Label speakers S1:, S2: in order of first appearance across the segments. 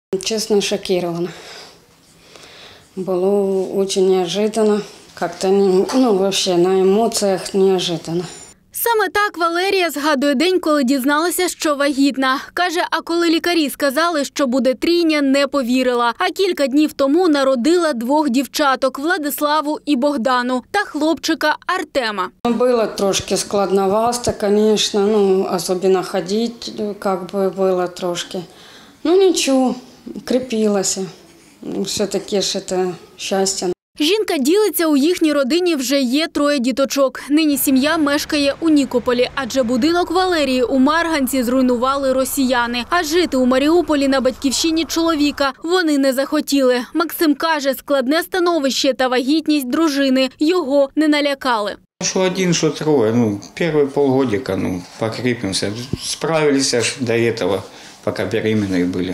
S1: Честно, шокирована. Было очень неожиданно, как-то вообще на эмоциях неожиданно.
S2: Саме так Валерія згадує день, коли дізналася, що вагітна. Каже, а коли лікарі сказали, що буде трійня, не повірила. А кілька днів тому народила 2 дівчаток – Владиславу і Богдану, та хлопчика Артема.
S1: Было трошки складновато, конечно, особенно ходить, было трошки. Ничего, крепилась. Все-таки ж это счастье.
S2: Жінка ділиться, у їхній родині вже є 3 діточок. Нині сім'я мешкає у Нікополі, адже будинок Валерії у Марганці зруйнували росіяни. А жити у Маріуполі на батьківщині чоловіка вони не захотіли. Максим каже, складне становище та вагітність дружини його не налякали.
S3: Что 1, что 3, первые полгодика, покрепимся. Справились аж до этого, пока беременные были.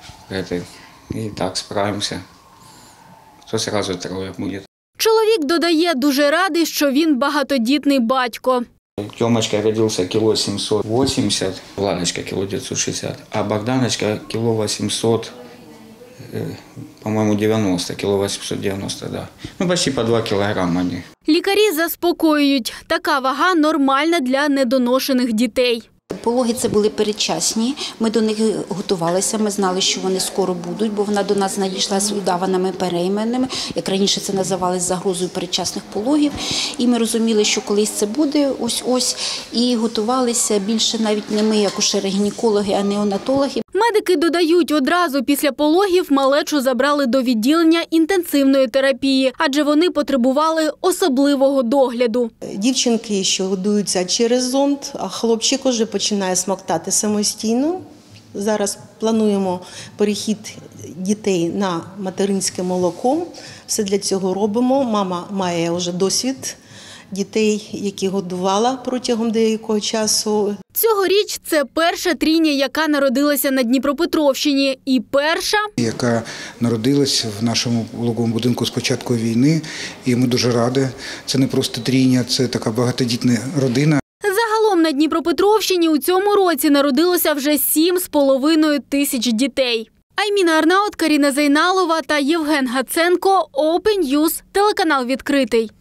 S3: И так справимся. То сразу 3 буде.
S2: Чоловік додає, дуже радий, що він багатодітний батько.
S3: Тёмочка родился кило 780, Владочка кило 960, а Богданочка кило 800, по-моему, 90, кило 890, да. Почти по 2 килограмма они.
S2: Лікарі заспокоюють, така вага нормальна для недоношених дітей.
S4: Пологи це були передчасні, ми до них готувалися, ми знали, що вони скоро будуть, бо вона до нас надійшла з удаваними перейменними, як раніше це називалось, загрозою передчасних пологів. І ми розуміли, що колись це буде ось-ось, і готувалися більше навіть не ми, акушери-гінекологи, а неонатологи.
S2: Медики додають, одразу після пологів малечу забрали до відділення інтенсивної терапії, адже вони потребували особливого догляду.
S5: Дівчинки, що годуються через зонд, а хлопчик вже починає смоктати самостійно. Зараз плануємо перехід дітей на материнське молоко. Все для цього робимо. Мама має вже досвід дітей, які годувала протягом деякого часу.
S2: Цьогоріч це перша трійня, яка народилася на Дніпропетровщині. І перша,
S6: яка народилась в нашому пологовому будинку з початку війни. І ми дуже раді. Це не просто трійня, це така багатодітна родина.
S2: Загалом на Дніпропетровщині у цьому році народилося вже 7,5 тисяч дітей. Айміна Арнаут, Каріна Зайналова та Євген Гаценко, Open News, телеканал «Відкритий».